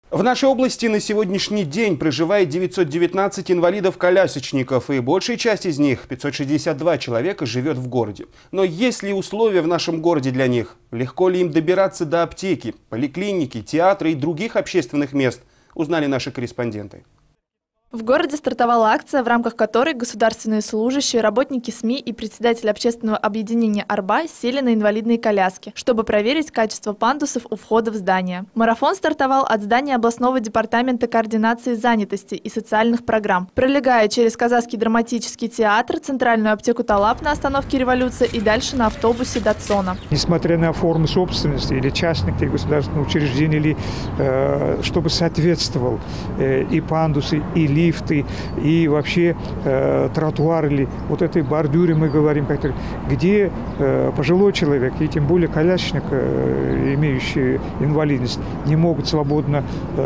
В нашей области на сегодняшний день проживает 919 инвалидов-колясочников, и большая часть из них, 562 человека, живет в городе. Но есть ли условия в нашем городе для них? Легко ли им добираться до аптеки, поликлиники, театра и других общественных мест? Узнали наши корреспонденты. В городе стартовала акция, в рамках которой государственные служащие, работники СМИ и председатель общественного объединения «Арба» сели на инвалидные коляски, чтобы проверить качество пандусов у входа в здание. Марафон стартовал от здания областного департамента координации занятости и социальных программ, пролегая через Казахский драматический театр, центральную аптеку «Талап» на остановке «Революция» и дальше на автобусе «Датсона». Несмотря на форму собственности или частных, или государственных учреждений, или чтобы соответствовал и пандусы, и лифты, и вообще тротуар, или вот этой бордюре мы говорим, где пожилой человек, и тем более колясочник, имеющий инвалидность, не могут свободного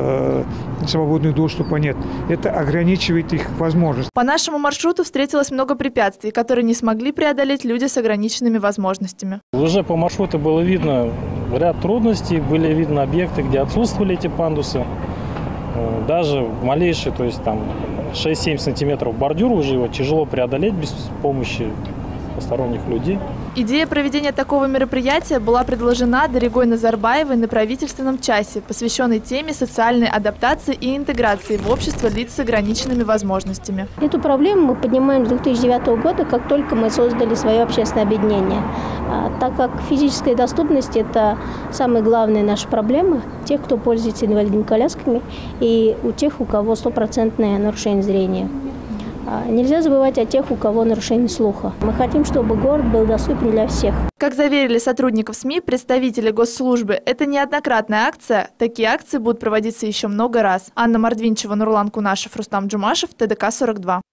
доступа нет. Это ограничивает их возможности. По нашему маршруту встретилось много препятствий, которые не смогли преодолеть люди с ограниченными возможностями. Уже по маршруту было видно ряд трудностей, были видны объекты, где отсутствовали эти пандусы. Даже малейший, то есть там 6-7 сантиметров бордюр, уже его тяжело преодолеть без помощи посторонних людей. Идея проведения такого мероприятия была предложена Даригой Назарбаевой на правительственном часе, посвященной теме социальной адаптации и интеграции в общество лиц с ограниченными возможностями. Эту проблему мы поднимаем с 2009 года, как только мы создали свое общественное объединение. Так как физическая доступность – это самая главная наша проблема тех, кто пользуется инвалидными колясками, и у тех, у кого стопроцентное нарушение зрения. Нельзя забывать о тех, у кого нарушение слуха. Мы хотим, чтобы город был доступен для всех. Как заверили сотрудников СМИ, представители госслужбы, это неоднократная акция. Такие акции будут проводиться еще много раз. Анна Мордвинчева, Нурлан Кунашев, Рустам Джумашев, ТДК-42.